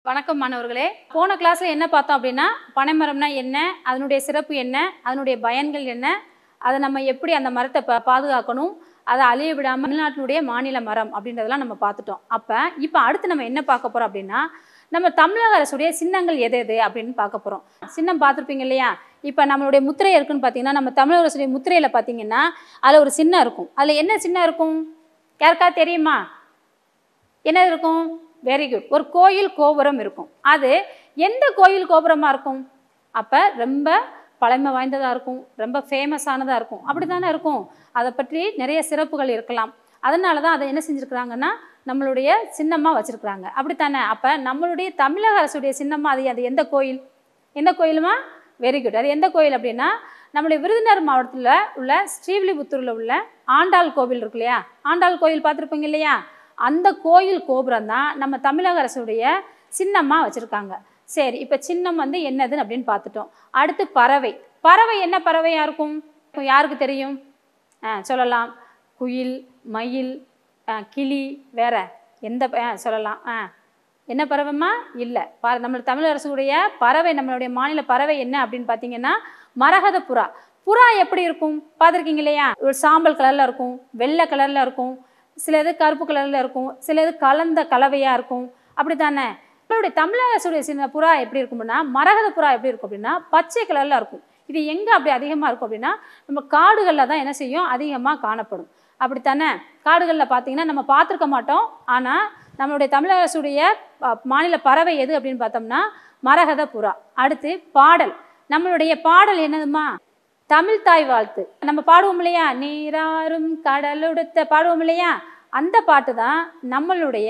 வணக்கம் மாணவர்களே. போன கிளாஸ்ல என்ன பார்த்தோம் அப்படின்னா, பனைமரம்னா என்ன, அதனுடைய சிறப்பு என்ன, அதனுடைய பயன்கள் என்ன, அதை நம்ம எப்படி அந்த மரத்தை பாதுகாக்கணும், அதை அழிய விடாமல் தமிழ்நாட்டினுடைய மாநில மரம் அப்படின்றதெல்லாம் நம்ம பார்த்துட்டோம். இப்போ அடுத்து நம்ம என்ன பார்க்க போகிறோம் அப்படின்னா, நம்ம தமிழக அரசுடைய சின்னங்கள் எது எது அப்படின்னு பார்க்க போகிறோம். சின்னம் பார்த்துருப்பீங்க இல்லையா? இப்போ நம்மளுடைய முத்திரை இருக்குன்னு பார்த்தீங்கன்னா, நம்ம தமிழக அரசுடைய முத்திரையில் பார்த்தீங்கன்னா அதில் ஒரு சின்னம் இருக்கும். அதில் என்ன சின்னம் இருக்கும் யாருக்கா தெரியுமா? என்ன இருக்கும்? Very good. ஒரு கோயில் கோபுரம் இருக்கும். அது எந்த கோயில் கோபுரமாக இருக்கும்? அப்போ ரொம்ப பழமை வாய்ந்ததாக இருக்கும், ரொம்ப ஃபேமஸானதாக இருக்கும். அப்படி தானே இருக்கும். அதை பற்றி நிறைய சிறப்புகள் இருக்கலாம். அதனால தான் அதை என்ன செஞ்சுருக்குறாங்கன்னா நம்மளுடைய சின்னமாக வச்சுருக்குறாங்க. அப்படித்தானே? அப்போ நம்மளுடைய தமிழக அரசுடைய சின்னமாக அது எந்த கோயில்? எந்த கோயிலுமா? Very good. அது எந்த கோயில் அப்படின்னா, நம்மளுடைய விருதுநகர் மாவட்டத்தில் உள்ள ஸ்ரீவில்லிபுத்தூரில் உள்ள ஆண்டாள் கோவில் இருக்கு இல்லையா? ஆண்டாள் கோயில் பார்த்துருப்பீங்க இல்லையா? அந்த கோயில் கோபுரம் தான் நம்ம தமிழக அரசுடைய சின்னமாக வச்சுருக்காங்க. சரி, இப்போ சின்னம் என்னதுன்னு அப்படின்னு பார்த்துட்டோம். அடுத்து பறவை. பறவை என்ன பறவையாக இருக்கும்? யாருக்கு தெரியும்? சொல்லலாம். குயில், மயில், கிளி, வேற எந்த சொல்லலாம். என்ன பறவைமா? இல்லை. நம்ம தமிழக அரசுடைய பறவை, நம்மளுடைய மாநில பறவை என்ன அப்படின்னு பார்த்தீங்கன்னா மரகத புறா. புறா எப்படி இருக்கும் பார்த்துருக்கீங்க இல்லையா? ஒரு சாம்பல் கலரில் இருக்கும், வெள்ளை கலரில் இருக்கும், சில இது கருப்பு கலரில் இருக்கும், சில இது கலந்த கலவையாக இருக்கும். அப்படி தானே? நம்மளுடைய தமிழக அரசுடைய சின்ன புறா எப்படி இருக்கும்னா, மரகத புறா எப்படி இருக்கும் அப்படின்னா பச்சை கலரில் இருக்கும். இது எங்கே அப்படி அதிகமாக இருக்கும் அப்படின்னா, நம்ம காடுகளில் தான் என்ன செய்யும், அதிகமாக காணப்படும். அப்படித்தானே? காடுகளில் பார்த்தீங்கன்னா நம்ம பார்த்துருக்க மாட்டோம். ஆனால் நம்மளுடைய தமிழக அரசுடைய மாநில பறவை எது அப்படின்னு பார்த்தோம்னா மரகத புறா. அடுத்து பாடல். நம்மளுடைய பாடல் என்னதுமா? தமிழ் தாய் வாழ்த்து. நம்ம பாடுவோம் இல்லையா? நீராறும் கடலுடுத்த பாடுவோம் இல்லையா? அந்த பாட்டு தான் நம்மளுடைய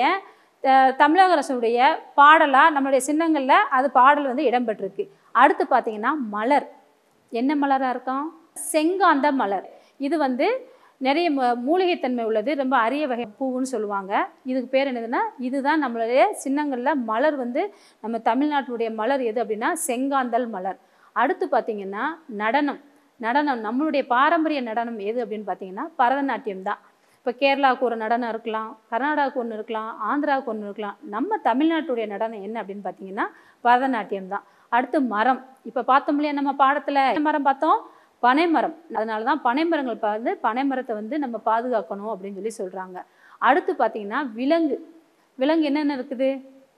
தமிழக அரசுடைய பாடலாக நம்மளுடைய சின்னங்களில் அது பாடல் இடம்பெற்றிருக்கு. அடுத்து பார்த்தீங்கன்னா மலர். என்ன மலராக இருக்கும்? செங்காந்த மலர். இது நிறைய மூலிகைத்தன்மை உள்ளது, ரொம்ப அரிய வகை பூவுன்னு சொல்லுவாங்க. இதுக்கு பேர் என்னதுன்னா, இதுதான் நம்மளுடைய சின்னங்களில் மலர். நம்ம தமிழ்நாட்டுடைய மலர் எது அப்படின்னா செங்காந்தல் மலர். அடுத்து பார்த்தீங்கன்னா நடனம். நடனம் நம்மளுடைய பாரம்பரிய நடனம் எது அப்படின்னு பார்த்தீங்கன்னா பரதநாட்டியம் தான். இப்போ கேரளாவுக்கு ஒரு நடனம் இருக்கலாம், கர்நாடகாவுக்கு ஒன்று இருக்கலாம், ஆந்திராவுக்கு ஒன்று இருக்கலாம். நம்ம தமிழ்நாட்டுடைய நடனம் என்ன அப்படின்னு பார்த்தீங்கன்னா பரதநாட்டியம் தான். அடுத்து மரம். இப்போ பார்த்தோம் இல்லையா நம்ம பாடத்தில் மரம் பார்த்தோம்? பனைமரம். அதனால தான் பனைமரங்கள் பனைமரத்தை நம்ம பாதுகாக்கணும் அப்படின்னு சொல்லி சொல்கிறாங்க. அடுத்து பார்த்தீங்கன்னா விலங்கு. விலங்கு என்னென்ன இருக்குது?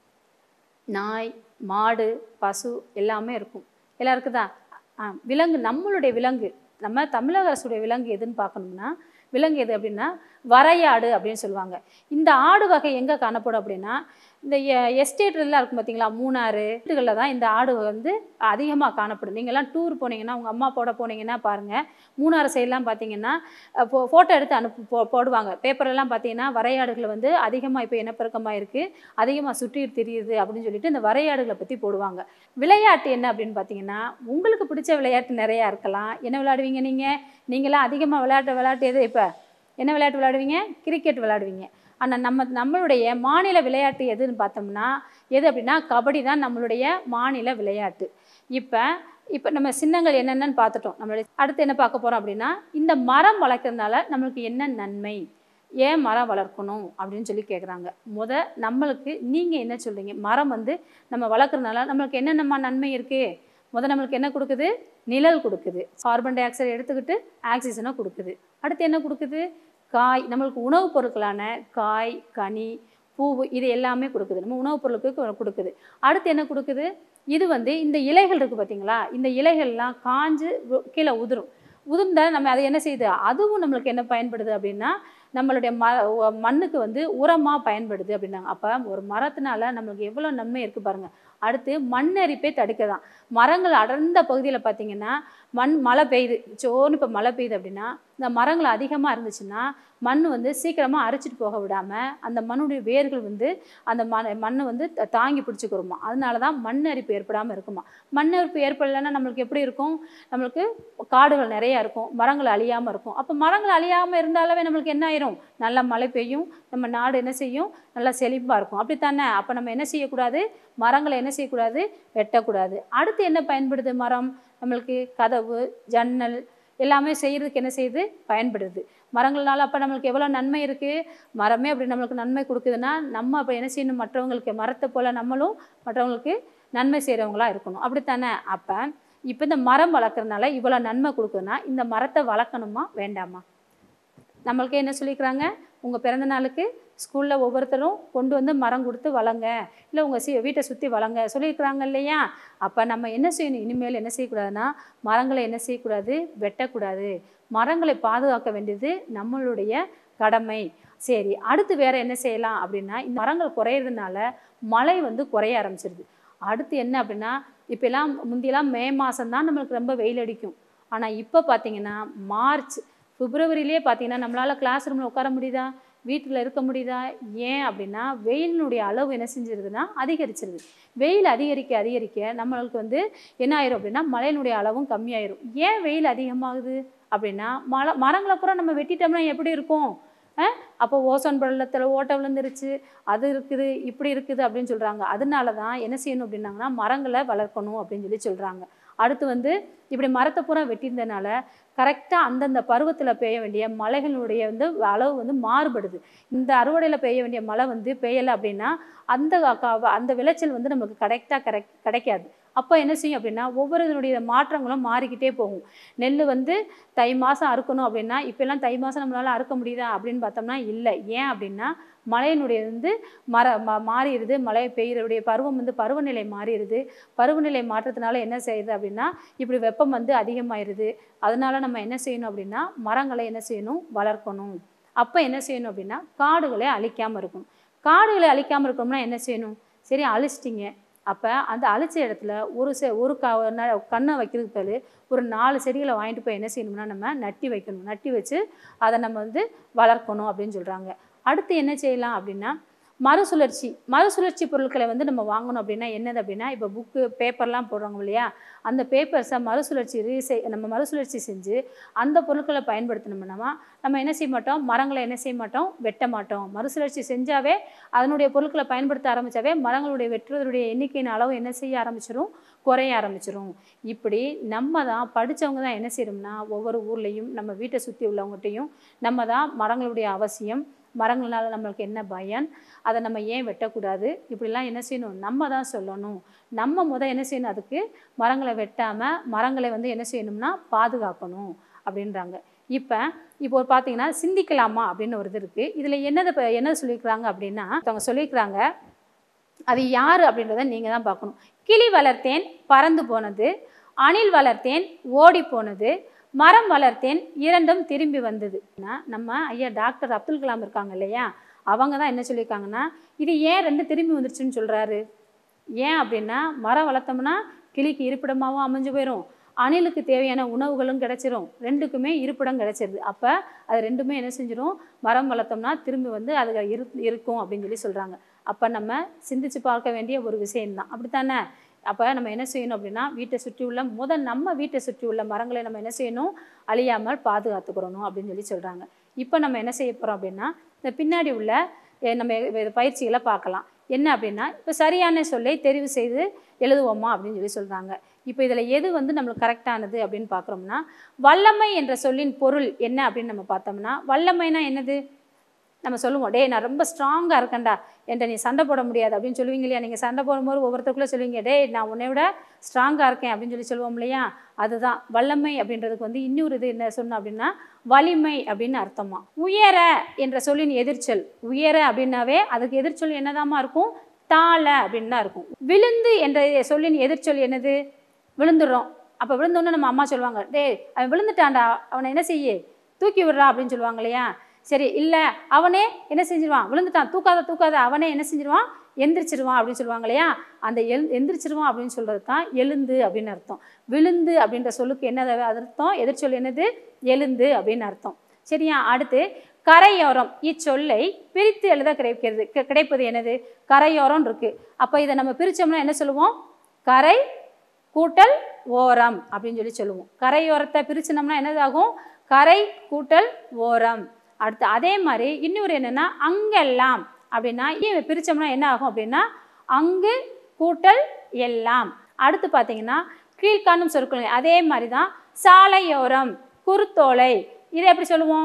நாய், மாடு, பசு எல்லாமே இருக்கும். எல்லாம் இருக்குதா? விலங்கு. நம்மளுடைய விலங்கு, நம்ம தமிழக அரசுடைய விலங்கு எதுன்னு பார்க்கணும்னா, விலங்கு எது அப்படின்னா வரையாடு அப்படின்னு சொல்லுவாங்க. இந்த ஆடு வகை எங்கே காணப்படும் அப்படின்னா, இந்த எஸ்டேட்லாம் இருக்கும் பார்த்தீங்களா, மூணாறு வீட்டுகளில் தான் இந்த ஆடு அதிகமாக காணப்படும். நீங்கள்லாம் டூர் போனீங்கன்னா, உங்கள் அம்மா போட போனீங்கன்னா பாருங்கள், மூணாறு சைட்லாம் பார்த்தீங்கன்னா ஃபோட்டோ எடுத்து போடுவாங்க. பேப்பரெல்லாம் பார்த்தீங்கன்னா வரையாடுகள் அதிகமாக இப்போ இனப்பெருக்கமாக இருக்குது, அதிகமாக சுற்றி தெரியுது அப்படின்னு சொல்லிட்டு இந்த வரையாடுகளை பற்றி போடுவாங்க. விளையாட்டு என்ன அப்படின்னு பார்த்தீங்கன்னா, உங்களுக்கு பிடிச்ச விளையாட்டு நிறையா இருக்கலாம். என்ன விளையாடுவீங்க நீங்களாம் அதிகமாக விளையாட்டு எது? இப்போ என்ன விளையாட்டு விளையாடுவீங்க? கிரிக்கெட் விளையாடுவீங்க. ஆனால் நம்மளுடைய மாநில விளையாட்டு எதுன்னு பார்த்தோம்னா எது அப்படின்னா கபடி தான் நம்மளுடைய மாநில விளையாட்டு. இப்போ நம்ம சின்னங்கள் என்னென்னு பார்த்துட்டோம். நம்மளுடைய அடுத்து என்ன பார்க்க போகிறோம் அப்படின்னா, இந்த மரம் வளர்க்குறதுனால நம்மளுக்கு என்ன நன்மை, ஏன் மரம் வளர்க்கணும் அப்படின்னு சொல்லி கேட்குறாங்க. நம்மளுக்கு நீங்கள் என்ன சொல்கிறீங்க? மரம் நம்ம வளர்க்குறதுனால நம்மளுக்கு என்னென்னமா நன்மை இருக்குது? நம்மளுக்கு என்ன கொடுக்குது? நிழல் கொடுக்குது. கார்பன் டை ஆக்சைடு எடுத்துக்கிட்டு ஆக்சிஜனை கொடுக்குது. அடுத்து என்ன கொடுக்குது? காய். நம்மளுக்கு உணவுப் பொருட்களான காய், கனி, பூவு இது எல்லாமே கொடுக்குது. நம்ம உணவுப் பொருளுக்கு கொடுக்குது. அடுத்து என்ன கொடுக்குது? இது இந்த இலைகள் இருக்குது பார்த்தீங்களா? இந்த இலைகள்லாம் காஞ்சு கீழே உதிர்ந்தால் நம்ம அதை என்ன செய்யுது? அதுவும் நம்மளுக்கு என்ன பயன்படுது அப்படின்னா நம்மளுடைய மண்ணுக்கு உரமாக பயன்படுது அப்படின்னாங்க. அப்போ ஒரு மரத்தினால நம்மளுக்கு எவ்வளோ நன்மை இருக்குது பாருங்கள். அடுத்து மண்ணரிப்பை தடுக்கதான். மரங்கள் அடர்ந்த பகுதியில் பார்த்தீங்கன்னா மழை பெய்யுது, சோன்னு இப்போ மழை பெய்யுது அப்படின்னா இந்த மரங்கள் அதிகமாக இருந்துச்சுன்னா மண் சீக்கிரமாக அரிச்சிட்டு போக விடாமல் அந்த மண்ணுடைய வேர்கள் அந்த மண்ணை தாங்கி பிடிச்சிக்கிறோமா. அதனால தான் மண் அரிப்பு ஏற்படாமல் இருக்குமா. மண் அரிப்பு ஏற்படலைன்னா நம்மளுக்கு எப்படி இருக்கும்? நம்மளுக்கு காடுகள் நிறையா இருக்கும், மரங்கள் அழியாமல் இருக்கும். அப்போ மரங்கள் அழியாமல் இருந்தாலே நம்மளுக்கு என்ன ஆயிரும்? நல்லா மழை பெய்யும், நம்ம நாடு என்ன செய்யும்? நல்லா செழிப்பாக இருக்கும். அப்படித்தானே? அப்போ நம்ம என்ன செய்யக்கூடாது? மரங்களை என்ன செய்யக்கூடாது? வெட்டக்கூடாது. அடுத்து என்ன பயன்படுது மரம்? நம்மளுக்கு கதவு, ஜன்னல் எல்லாமே செய்கிறதுக்கு என்ன செய்யுது? பயன்படுது. மரங்கள்னால அப்போ நம்மளுக்கு எவ்வளோ நன்மை இருக்குது. மரமே அப்படி நம்மளுக்கு நன்மை கொடுக்குதுன்னா நம்ம அப்போ என்ன செய்யணும், மற்றவங்களுக்கு மரத்தை போல் நம்மளும் மற்றவங்களுக்கு நன்மை செய்கிறவங்களா இருக்கணும். அப்படித்தானே? அப்போ இப்போ இந்த மரம் வளர்க்குறதுனால இவ்வளோ நன்மை கொடுக்குதுன்னா இந்த மரத்தை வளர்க்கணுமா வேண்டாமா? நம்மளுக்கு என்ன சொல்லிக்கிறாங்க, உங்கள் பிறந்த நாளுக்கு ஸ்கூலில் ஒவ்வொருத்தரும் கொண்டு வந்து மரம் கொடுத்து வளங்க, இல்லை உங்கள் வீட்டை சுற்றி வளங்க சொல்லியிருக்கிறாங்க இல்லையா? அப்போ நம்ம என்ன செய்யணும், இனிமேல் என்ன செய்யக்கூடாதுன்னா மரங்களை என்ன செய்யக்கூடாது, வெட்டக்கூடாது. மரங்களை பாதுகாக்க வேண்டியது நம்மளுடைய கடமை. சரி, அடுத்து வேறு என்ன செய்யலாம் அப்படின்னா, இந்த மரங்கள் குறையிறதுனால மழை வந்து குறைய ஆரம்பிச்சிருது. அடுத்து என்ன அப்படின்னா, இப்போலாம் முந்தியெல்லாம் மே மாதம்தான் நம்மளுக்கு ரொம்ப வெயில் அடிக்கும். ஆனால் இப்போ பார்த்திங்கன்னா மார்ச் பிப்ரவரியிலே பார்த்திங்கன்னா நம்மளால் கிளாஸ் ரூமில் உட்கார முடியுதா, வீட்டில் இருக்க முடியுதா? ஏன் அப்படின்னா வெயிலினுடைய அளவு என்ன செஞ்சிருதுன்னா அதிகரிச்சிருது. வெயில் அதிகரிக்க அதிகரிக்க நம்மளுக்கு வந்து என்ன ஆயிரும் அப்படின்னா மழையினுடைய அளவும் கம்மியாயிரும். ஏன் வெயில் அதிகமாகுது அப்படின்னா மரங்களை பூரா நம்ம வெட்டிட்டோம்னா எப்படி இருக்கும்? அப்போ ஓசோன் படலத்தில் ஓட்டை விழுந்துருச்சு, அது இருக்குது, இப்படி இருக்குது அப்படின்னு சொல்கிறாங்க. அதனால தான் என்ன செய்யணும் அப்படின்னாங்கன்னா மரங்களை வளர்க்கணும் அப்படின்னு சொல்கிறாங்க. அடுத்து வந்து இப்படி மரத்தை பூரா வெட்டியிருந்தனால கரெக்டாக அந்தந்த பருவத்தில் பெய்ய வேண்டிய மழைகளுடைய வந்து அளவு வந்து மாறுபடுது. இந்த அறுவடையில் பெய்ய வேண்டிய மழை வந்து பெய்யலை அப்படின்னா அந்த விளைச்சல் வந்து நமக்கு கரெக்டாக கிடைக்காது. அப்போ என்ன செய்யும் அப்படின்னா ஒவ்வொரு இதனுடைய மாற்றங்களும் மாறிக்கிட்டே போகும். நெல் வந்து தை மாதம் அறுக்கணும் அப்படின்னா இப்போல்லாம் தை மாதம் நம்மளால் அறுக்க முடியுதா அப்படின்னு பார்த்தோம்னா இல்லை. ஏன் அப்படின்னா மழையினுடைய வந்து மாறிடுது. மழை பெய்யறவுடைய பருவம் வந்து பருவநிலை மாறிடுது. பருவநிலை மாற்றத்தினால என்ன செய்யுது அப்படின்னா இப்படி வெப்பம் வந்து அதிகமாயிருது. அதனால நம்ம என்ன செய்யணும் அப்படின்னா மரங்களை என்ன செய்யணும், வளர்க்கணும். அப்போ என்ன செய்யணும் அப்படின்னா காடுகளை அழிக்காமல் இருக்கணும். காடுகளை அழிக்காமல் இருக்கணும்னா என்ன செய்யணும், சரி அழிச்சிட்டிங்க, அப்போ அந்த அழிச்ச இடத்துல ஒரு கண்ணை வைக்கிறதுக்கு பதில் ஒரு 4 செடிகளை வாங்கிட்டு போய் என்ன செய்யணும்னா நம்ம நட்டி வைக்கணும். நட்டி வச்சு அதை நம்ம வந்து வளர்க்கணும் அப்படின்னு சொல்கிறாங்க. அடுத்து என்ன செய்யலாம் அப்படின்னா மறுசுழற்சி பொருட்களை வந்து நம்ம வாங்கணும். அப்படின்னா என்னது அப்படின்னா இப்போ புக்கு பேப்பர்லாம் போடுறாங்க இல்லையா, அந்த பேப்பர்ஸை மறுசுழற்சி செஞ்சு அந்த பொருட்களை பயன்படுத்தினோம்னா நம்ம என்ன செய்ய மாட்டோம், மரங்களை என்ன செய்ய மாட்டோம், வெட்ட மாட்டோம். மறுசுழற்சி செஞ்சாவே அதனுடைய பொருட்களை பயன்படுத்த ஆரம்பித்தாவே மரங்களுடைய வெட்டுறதுடைய எண்ணிக்கையின் அளவு என்ன செய்ய ஆரம்பிச்சிடும், குறைய ஆரம்பிச்சிடும். இப்படி நம்ம தான் படித்தவங்க தான் என்ன செய்யணும்னா ஒவ்வொரு ஊர்லேயும் நம்ம வீட்டை சுற்றி உள்ளவங்ககிட்டையும் நம்ம தான் மரங்களுடைய அவசியம், மரங்களால் நம்மளுக்கு என்ன பயன், அதை நம்ம ஏன் வெட்டக்கூடாது, இப்படிலாம் என்ன செய்யணும் நம்ம தான் சொல்லணும். நம்ம என்ன செய்யணும், அதுக்கு மரங்களை வெட்டாமல் மரங்களை வந்து என்ன செய்யணும்னா பாதுகாக்கணும் அப்படின்றாங்க. இப்போ பார்த்தீங்கன்னா சிந்திக்கலாமா அப்படின்னு ஒரு இது இருக்குது. இதில் என்னது சொல்லியிருக்கிறாங்க அப்படின்னா அவங்க சொல்லியிருக்கிறாங்க, அது யார் அப்படின்றத நீங்கள் தான் பார்க்கணும். கிளி வளர்த்தேன் பறந்து போனது, அணில் வளர்த்தேன் ஓடி போனது, மரம் வளர்த்தேன் இரண்டும் திரும்பி வந்தது. நம்ம ஐயா டாக்டர் அப்துல் கலாம் இருக்காங்க இல்லையா, அவங்க தான் என்ன சொல்லியிருக்காங்கன்னா இது ஏன் 2 திரும்பி வந்துருச்சுன்னு சொல்கிறாரு. ஏன் அப்படின்னா மரம் வளர்த்தோம்னா கிளிக்கு இருப்பிடமாகவும் அமைஞ்சு போயிடும், அணிலுக்கு தேவையான உணவுகளும் கிடச்சிரும், 2க்குமே இருப்பிடம் கிடச்சிருது. அப்போ அது 2மே என்ன செஞ்சிடும், மரம் வளர்த்தோம்னா திரும்பி வந்து அது இருக்கும் அப்படின்னு சொல்கிறாங்க. அப்போ நம்ம சிந்திச்சு பார்க்க வேண்டிய ஒரு விஷயம்தான், அப்படித்தானே? அப்போ நம்ம என்ன செய்யணும் அப்படின்னா வீட்டை சுற்றி உள்ள நம்ம வீட்டை சுற்றி உள்ள மரங்களை நம்ம என்ன செய்யணும், அழியாமல் பாதுகாத்துக்கிறணும் அப்படின்னு சொல்கிறாங்க. இப்போ நம்ம என்ன செய்ய போகிறோம் அப்படின்னா இந்த பின்னாடி உள்ள நம்ம பயிற்சிகளை பார்க்கலாம். என்ன அப்படின்னா இப்போ சரியான சொல்லை தெரிவு செய்து எழுதுவோமா அப்படின்னு சொல்கிறாங்க. இப்போ இதில் எது வந்து நம்மளுக்கு கரெக்டானது அப்படின்னு பார்க்குறோம்னா வல்லமை என்ற சொல்லின் பொருள் என்ன அப்படின்னு நம்ம பார்த்தோம்னா வல்லமைனா என்னது, நம்ம சொல்லுவோம், டே நான் ரொம்ப ஸ்ட்ராங்காக இருக்கேன்டா, என்கிட்ட நீ சண்டை போட முடியாது அப்படின்னு சொல்லுவீங்க இல்லையா. நீங்கள் சண்டை போடும்போது ஒவ்வொருத்தருக்குள்ளே சொல்லுவீங்க, டே நான் உன்னை விட ஸ்ட்ராங்காக இருக்கேன் அப்படின்னு சொல்லுவோம் இல்லையா. அதுதான் வல்லமை அப்படின்றதுக்கு வந்து இன்னொரு இது என்ன சொன்னோம் அப்படின்னா வலிமை அப்படின்னு அர்த்தமா. உயர என்ற சொல்லின் எதிர்ச்சொல், உயர அப்படின்னாவே அதுக்கு எதிர்ச்சொல் என்னதாமா இருக்கும், தாழ அப்படின்னு தான் இருக்கும். விழுந்து என்ற சொல்லின் எதிர்ச்சொல் என்னது, விழுந்துடுறோம். அப்போ விழுந்தோன்னு நம்ம அம்மா சொல்லுவாங்க, டே அவன் விழுந்துட்டான்டா, அவனை என்ன செய்ய தூக்கி விடுறா அப்படின்னு சொல்லுவாங்க இல்லையா. சரி, இல்லை அவனே என்ன செஞ்சிருவான், விழுந்துட்டான், தூக்காத அவனே என்ன செஞ்சிருவான், எந்திரிச்சிருவான் அப்படின்னு சொல்லுவாங்க இல்லையா. அந்த எந்திரிச்சிருவான் அப்படின்னு சொல்கிறது தான் எழுந்து அப்படின்னு அர்த்தம். விழுந்து அப்படின்ற சொல்லுக்கு என்ன அர்த்தம், எதிர்ச்சொல் என்னது, எழுந்து அப்படின்னு அர்த்தம். சரியா. அடுத்து கரையோரம், இச்சொல்லை பிரித்து எழுத கிடைப்பது என்னது, கரையோரம் இருக்குது. அப்போ இதை நம்ம பிரித்தோம்னா என்ன சொல்லுவோம், கரை கூட்டல் ஓரம் அப்படின்னு சொல்லுவோம். கரையோரத்தை பிரிச்சினோம்னா என்னதாகும், கரை கூட்டல் ஓரம். அடுத்து அதே மாதிரி இன்னொரு என்னென்னா அங்கெல்லாம் அப்படின்னா பிரித்தோம்னா என்ன ஆகும் அப்படின்னா அங்கு கூட்டல் எல்லாம். அடுத்து பார்த்தீங்கன்னா கீழ்காணும் சொற்கள் அதே மாதிரி தான் சாலையோரம், குறுத்தோலை, இதை எப்படி சொல்லுவோம்,